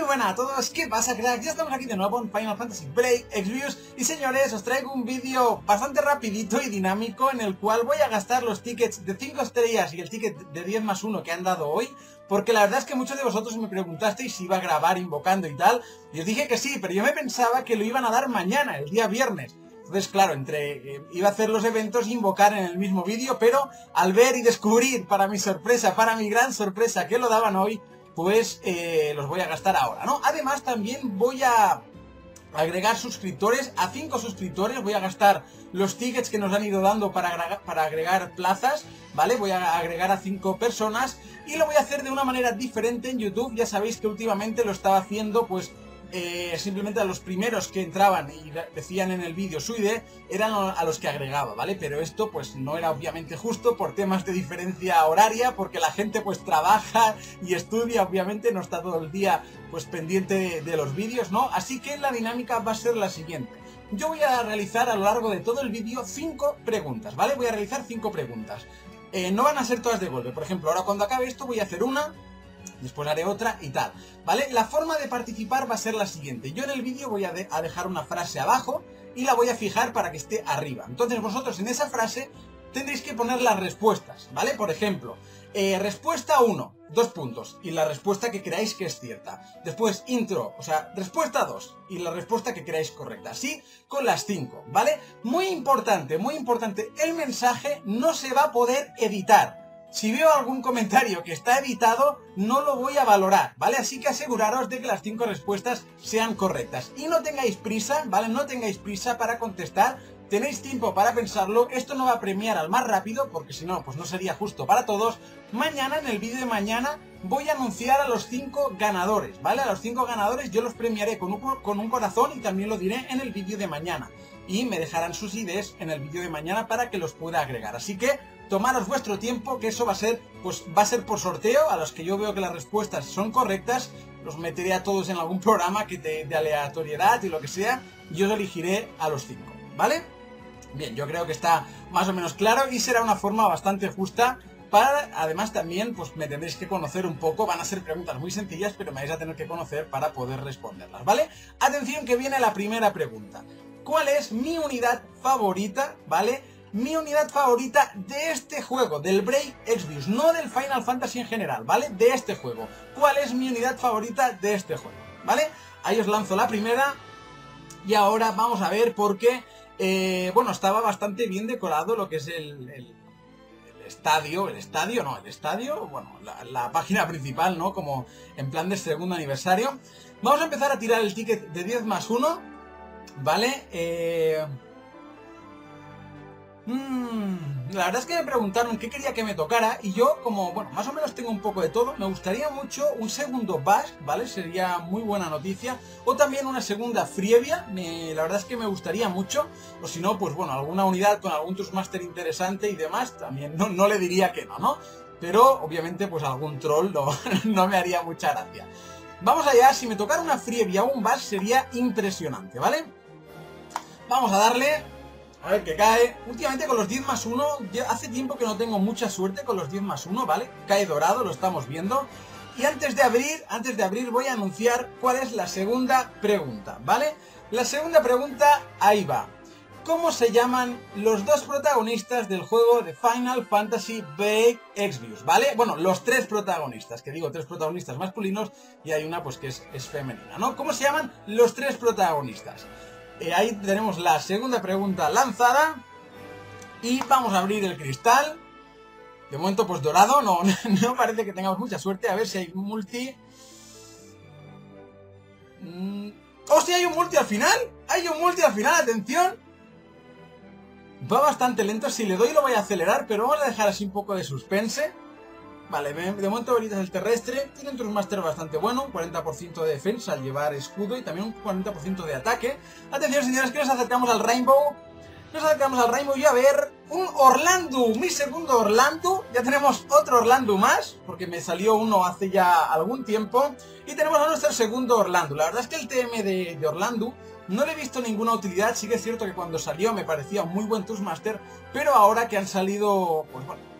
buenas a todos, ¿qué pasa, crack? Ya estamos aquí de nuevo en Final Fantasy Break Exvius y señores, os traigo un vídeo bastante rapidito y dinámico en el cual voy a gastar los tickets de 5 estrellas y el ticket de 10+1 que han dado hoy, porque la verdad es que muchos de vosotros me preguntasteis si iba a grabar invocando y tal, y os dije que sí, pero yo me pensaba que lo iban a dar mañana, el día viernes. Entonces, claro, iba a hacer los eventos e invocar en el mismo vídeo, pero al ver y descubrir, para mi sorpresa, para mi gran sorpresa, que lo daban hoy, pues los voy a gastar ahora, ¿no? Además, también voy a agregar suscriptores, a 5 suscriptores, voy a gastar los tickets que nos han ido dando para agregar plazas, ¿vale? Voy a agregar a 5 personas y lo voy a hacer de una manera diferente en YouTube. Ya sabéis que últimamente lo estaba haciendo, pues, simplemente a los primeros que entraban y decían en el vídeo su ID, eran a los que agregaba, ¿vale? Pero esto pues no era obviamente justo por temas de diferencia horaria, porque la gente pues trabaja y estudia, obviamente no está todo el día pues pendiente de los vídeos, ¿no? Así que la dinámica va a ser la siguiente. Yo voy a realizar a lo largo de todo el vídeo 5 preguntas, ¿vale? Voy a realizar 5 preguntas. No van a ser todas de golpe, por ejemplo, ahora cuando acabe esto voy a hacer una, después haré otra y tal, ¿vale? La forma de participar va a ser la siguiente. Yo en el vídeo voy a dejar una frase abajo y la voy a fijar para que esté arriba. Entonces vosotros en esa frase tendréis que poner las respuestas, ¿vale? Por ejemplo, respuesta 1, 2 puntos, y la respuesta que creáis que es cierta. Después intro, o sea, respuesta 2, y la respuesta que creáis correcta. Así con las 5, ¿vale? Muy importante, el mensaje no se va a poder editar. Si veo algún comentario que está editado, no lo voy a valorar, ¿vale? Así que aseguraros de que las 5 respuestas sean correctas. Y no tengáis prisa, ¿vale? No tengáis prisa para contestar. Tenéis tiempo para pensarlo. Esto no va a premiar al más rápido, porque si no, pues no sería justo para todos. Mañana, en el vídeo de mañana, voy a anunciar a los 5 ganadores, ¿vale? A los 5 ganadores yo los premiaré con un corazón y también lo diré en el vídeo de mañana. Y me dejarán sus IDs en el vídeo de mañana para que los pueda agregar. Así que tomaros vuestro tiempo, que eso va a ser por sorteo. A los que yo veo que las respuestas son correctas, los meteré a todos en algún programa de aleatoriedad y lo que sea, y os elegiré a los 5, ¿vale? Bien, yo creo que está más o menos claro y será una forma bastante justa. Además también, pues me tendréis que conocer un poco, van a ser preguntas muy sencillas, pero me vais a tener que conocer para poder responderlas, ¿vale? Atención, que viene la primera pregunta. ¿Cuál es mi unidad favorita, ¿vale? Mi unidad favorita de este juego, del Break Exvius, no del Final Fantasy en general, ¿vale? De este juego. ¿Cuál es mi unidad favorita de este juego? ¿Vale? Ahí os lanzo la primera. Y ahora vamos a ver por qué, bueno, estaba bastante bien decorado lo que es el estadio, bueno, la página principal, ¿no? Como en plan de segundo aniversario. Vamos a empezar a tirar el ticket de 10+1, ¿vale? La verdad es que me preguntaron qué quería que me tocara y yo, como, bueno, más o menos tengo un poco de todo, me gustaría mucho un segundo Bash, ¿vale? Sería muy buena noticia. O también una segunda Frievia, la verdad es que me gustaría mucho. O si no, pues bueno, alguna unidad con algún Trustmaster interesante y demás, también no le diría que no, ¿no? Pero, obviamente, pues algún troll no me haría mucha gracia. Vamos allá, si me tocara una Frievia o un Bash sería impresionante, ¿vale? Vamos a darle. A ver qué cae. Últimamente con los 10+1, ya hace tiempo que no tengo mucha suerte con los 10+1, ¿vale? Cae dorado, lo estamos viendo. Y antes de abrir voy a anunciar cuál es la segunda pregunta, ¿vale? La segunda pregunta, ahí va. ¿Cómo se llaman los 2 protagonistas del juego de Final Fantasy Break Exvius, ¿vale? Bueno, los 3 protagonistas, que digo 3 protagonistas masculinos y hay una pues que es femenina, ¿no? ¿Cómo se llaman los 3 protagonistas? Ahí tenemos la segunda pregunta lanzada. Y vamos a abrir el cristal. De momento pues dorado, no parece que tengamos mucha suerte. A ver si hay multi. ¡Oh, sí, hay un multi al final! ¡Hay un multi al final! ¡Atención! Va bastante lento, si le doy lo voy a acelerar, pero vamos a dejar así un poco de suspense. Vale, de momento Veritas el terrestre, tiene un Trustmaster bastante bueno, un 40% de defensa al llevar escudo y también un 40% de ataque. Atención, señores, que nos acercamos al Rainbow. Y a ver, un Orlando, mi segundo Orlando. Ya tenemos otro Orlando más, porque me salió uno hace ya algún tiempo. Y tenemos a nuestro segundo Orlando. La verdad es que el TM de Orlando no le he visto ninguna utilidad. Sí que es cierto que cuando salió me parecía un muy buen Trustmaster, pero ahora que han salido, pues bueno,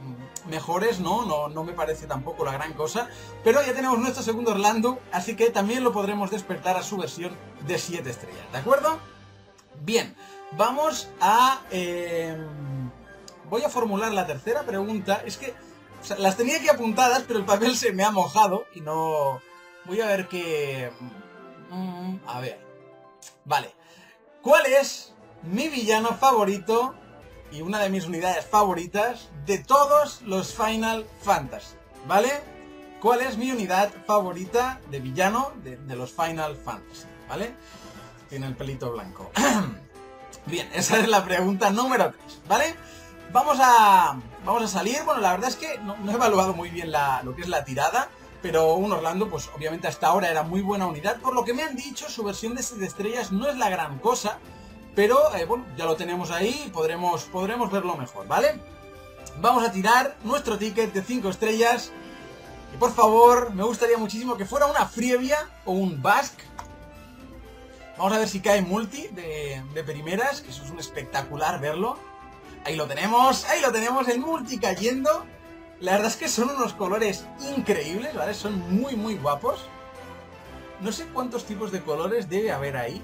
mejores, no me parece tampoco la gran cosa, pero ya tenemos nuestro segundo Orlando, así que también lo podremos despertar a su versión de 7 estrellas, ¿de acuerdo? Bien, vamos a... voy a formular la tercera pregunta, es que o sea, las tenía aquí apuntadas, pero el papel se me ha mojado y no... Voy a ver qué... a ver... Vale, ¿cuál es mi villano favorito y una de mis unidades favoritas de todos los Final Fantasy? ¿Vale? ¿Cuál es mi unidad favorita de villano de los Final Fantasy? ¿Vale? Tiene el pelito blanco. Bien, esa es la pregunta número 3, ¿vale? Vamos a salir. Bueno, la verdad es que no he evaluado muy bien lo que es la tirada, pero un Orlando, pues obviamente hasta ahora era muy buena unidad. Por lo que me han dicho, su versión de 7 estrellas no es la gran cosa, pero bueno, ya lo tenemos ahí y podremos verlo mejor, ¿vale? Vamos a tirar nuestro ticket de 5 estrellas. Y por favor, me gustaría muchísimo que fuera una Frievia o un Basque. Vamos a ver si cae multi de primeras, que eso es un espectacular verlo. Ahí lo tenemos, el multi cayendo. La verdad es que son unos colores increíbles, ¿vale? Son muy, muy guapos. No sé cuántos tipos de colores debe haber ahí.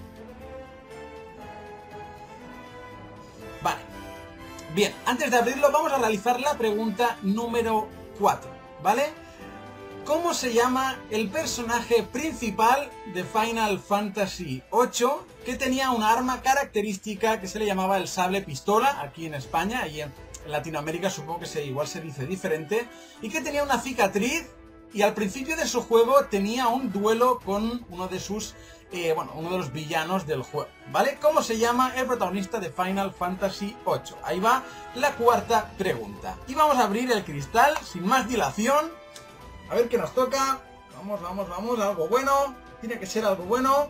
Vale. Bien, antes de abrirlo vamos a realizar la pregunta número 4, ¿vale? ¿Cómo se llama el personaje principal de Final Fantasy VIII que tenía una arma característica que se le llamaba el sable pistola aquí en España y en Latinoamérica supongo que igual se dice diferente, y que tenía una cicatriz y al principio de su juego tenía un duelo con uno de sus uno de los villanos del juego, ¿vale? ¿Cómo se llama el protagonista de Final Fantasy VIII? Ahí va la cuarta pregunta. Y vamos a abrir el cristal sin más dilación. A ver qué nos toca. Vamos, vamos, vamos. Algo bueno. Tiene que ser algo bueno.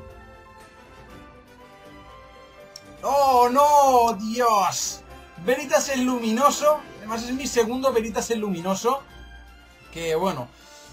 ¡Oh, no! ¡Dios! Veritas el Luminoso. Además es mi segundo Veritas el Luminoso. Que bueno...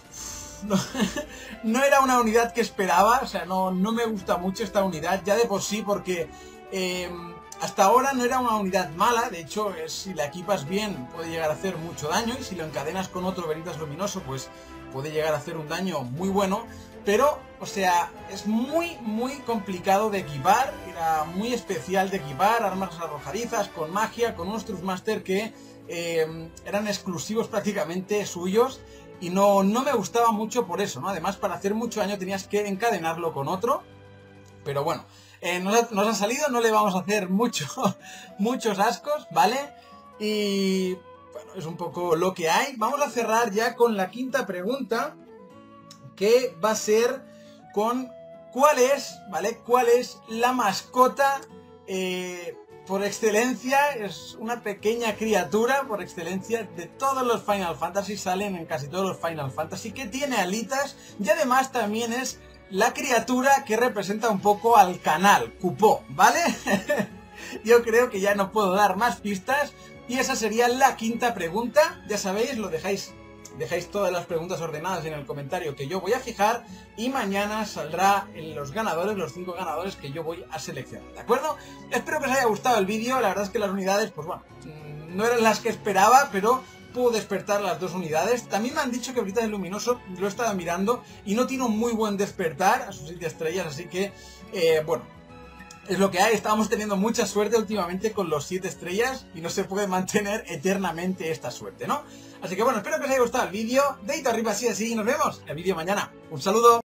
No era una unidad que esperaba. O sea, no me gusta mucho esta unidad. Ya de por sí porque... hasta ahora no era una unidad mala, de hecho si la equipas bien puede llegar a hacer mucho daño y si lo encadenas con otro Veritas Luminoso pues puede llegar a hacer un daño muy bueno, pero o sea, es muy complicado de equipar, era muy especial de equipar, armas arrojadizas, con magia, con unos Trustmaster que eran exclusivos prácticamente suyos y no me gustaba mucho por eso, ¿no? Además para hacer mucho daño tenías que encadenarlo con otro, pero bueno... nos ha salido, no le vamos a hacer muchos ascos, ¿vale? Y bueno, es un poco lo que hay. Vamos a cerrar ya con la quinta pregunta, que va a ser con ¿cuál es la mascota por excelencia? Es una pequeña criatura por excelencia de todos los Final Fantasy, salen en casi todos los Final Fantasy, que tiene alitas y además también es la criatura que representa un poco al canal, Cupó, ¿vale? Yo creo que ya no puedo dar más pistas y esa sería la quinta pregunta. Ya sabéis, lo dejáis todas las preguntas ordenadas en el comentario que yo voy a fijar y mañana saldrá en los ganadores, los 5 ganadores que yo voy a seleccionar, ¿de acuerdo? Espero que os haya gustado el vídeo, la verdad es que las unidades, pues bueno, no eran las que esperaba, pero... puedo despertar las 2 unidades. También me han dicho que Veritas el Luminoso, lo he estado mirando, y no tiene un muy buen despertar a sus 7 estrellas, así que, bueno, es lo que hay. Estábamos teniendo mucha suerte últimamente con los 7 estrellas, y no se puede mantener eternamente esta suerte, ¿no? Así que bueno, espero que os haya gustado el vídeo, dedito arriba si es así, y nos vemos en el vídeo mañana. Un saludo.